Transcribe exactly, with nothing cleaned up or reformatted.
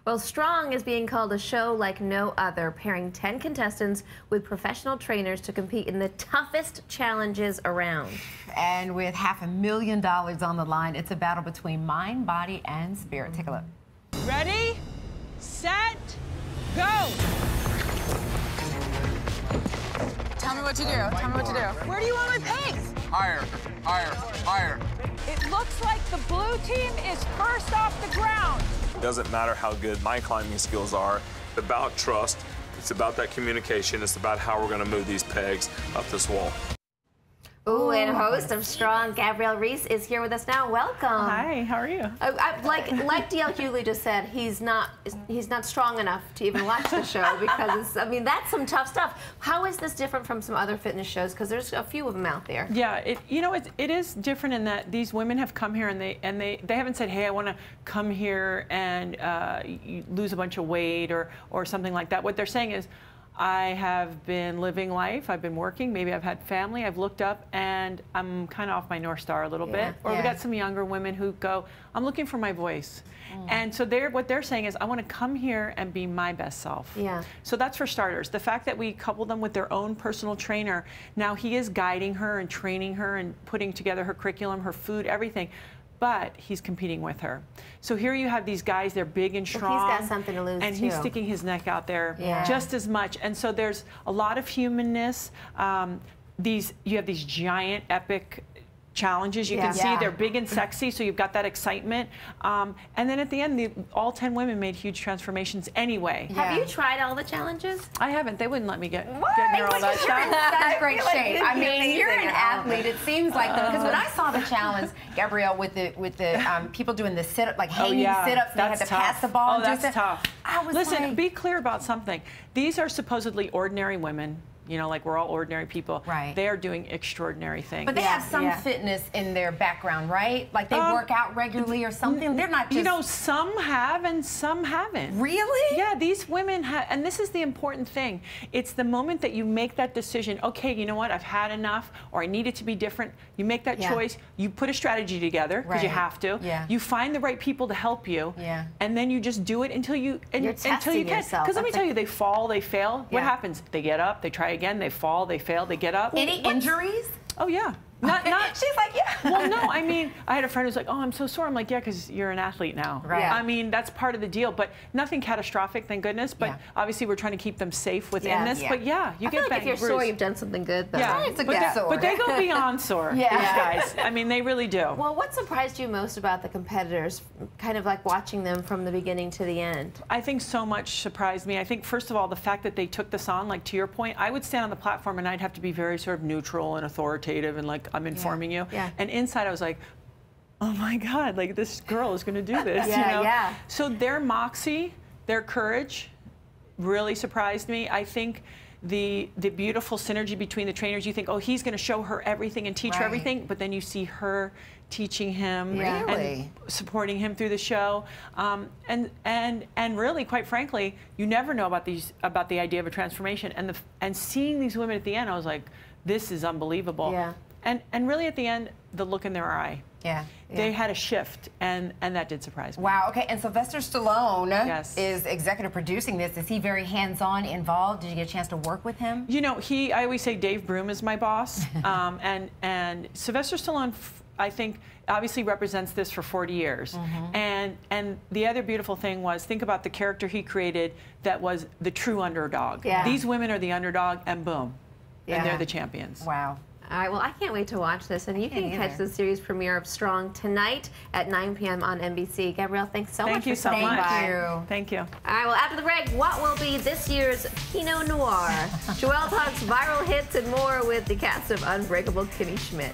Well, Strong is being called a show like no other, pairing ten contestants with professional trainers to compete in the toughest challenges around. And with half a million dollars on the line, it's a battle between mind, body, and spirit. Take a look. Ready, set, go! Tell me what to do. Tell me what to do. Where do you want my pegs? Higher, higher, higher. It looks like the blue team is first off the ground. It doesn't matter how good my climbing skills are. It's about trust. It's about that communication. It's about how we're going to move these pegs up this wall. Ooh, and host of Strong, Gabrielle Reece, is here with us now. Welcome. Hi, how are you? I, I, like like D L Hughley just said, he's not he's not strong enough to even watch the show because it's, I mean, that's some tough stuff. How is this different from some other fitness shows? Because there's a few of them out there. Yeah, it, you know, it, it is different in that these women have come here and they and they they haven't said, hey, I want to come here and uh, lose a bunch of weight or or something like that. What they're saying is, I have been living life, I've been working, maybe I've had family, I've looked up, and I'm kind of off my North Star a little yeah, bit. Or yeah. we got some younger women who go, I'm looking for my voice. Mm. And so they're, what they're saying is, I want to come here and be my best self. Yeah. So that's for starters. The fact that we couple them with their own personal trainer, now he is guiding her and training her and putting together her curriculum, her food, everything. But he's competing with her. So here you have these guys, they're big and strong. Well, he's got something to lose, And too. he's sticking his neck out there yeah. just as much. And so there's a lot of humanness. Um, these, you have these giant, epic challenges. You yeah. can see yeah. they're big and sexy, so you've got that excitement. Um, and then at the end, the, all ten women made huge transformations anyway. Yeah. Have you tried all the challenges? I haven't. They wouldn't let me get, what? get near all that You're in stuff. such great shape. I mean, amazing. you're an athlete. It seems like them. Because when I saw the challenge, Gabrielle, with the with the um, people doing the sit up, like hanging oh, yeah. sit ups, they that's had to tough. pass the ball. Oh, that's and tough. I was Listen, like, be clear about something. These are supposedly ordinary women. You know, like we're all ordinary people. Right. They are doing extraordinary things. But they yeah, have some yeah. fitness in their background, right? Like they um, work out regularly or something. They're not just... You know, some have and some haven't. Really? Yeah, these women have, and this is the important thing. It's the moment that you make that decision, okay, you know what, I've had enough, or I need it to be different. You make that yeah. choice, you put a strategy together, because right. you have to. Yeah. You find the right people to help you, yeah. and then you just do it until you, and, You're until you can. yourself. Because let me That's tell like, you, they fall, they fail. yeah. What happens? They get up, they try again, they fall, they fail, they get up. Any injuries? Oh, yeah. Not, not, She's like, yeah. Well, no, I mean, I had a friend who's like, oh, I'm so sore. I'm like, yeah, because you're an athlete now. Right. Yeah. I mean, that's part of the deal, but nothing catastrophic, thank goodness. But yeah. obviously, we're trying to keep them safe within yeah. this. Yeah. But yeah, you I get feel like banged, if you're bruised. sore, you've done something good, though. Yeah, It's a but, good they, sore. but they go beyond sore, Yeah. these guys. I mean, they really do. Well, what surprised you most about the competitors, kind of like watching them from the beginning to the end? I think so much surprised me. I think, first of all, the fact that they took this on, like to your point, I would stand on the platform and I'd have to be very sort of neutral and authoritative and like, I'm informing yeah. you. Yeah. And inside I was like, oh my God, like this girl is going to do this. yeah, you know? yeah. So their moxie, their courage really surprised me. I think the the beautiful synergy between the trainers, you think, oh, he's going to show her everything and teach her Right. everything, but then you see her teaching him Yeah. and Really? supporting him through the show. Um, and and and really, quite frankly, you never know about these about the idea of a transformation. And the and seeing these women at the end, I was like, this is unbelievable. Yeah. And and really at the end, the look in their eye. Yeah. They Yeah. had a shift, and and that did surprise me. Wow, okay, and Sylvester Stallone Yes. is executive producing this. Is he very hands-on involved? Did you get a chance to work with him? You know, he, I always say Dave Broom is my boss, um, and, and Sylvester Stallone, f- I think, obviously represents this for forty years. Mm-hmm. And, and the other beautiful thing was, think about the character he created that was the true underdog. Yeah. These women are the underdog, and boom, Yeah. and they're the champions. Wow. All right, well, I can't wait to watch this, and you can either. catch the series premiere of Strong tonight at nine p m on N B C. Gabrielle, thanks so Thank much you for so stopping much. by. Thank you. Thank you. All right, well, after the break, what will be this year's Pinot Noir? Joelle talks viral hits and more with the cast of Unbreakable Kimmy Schmidt.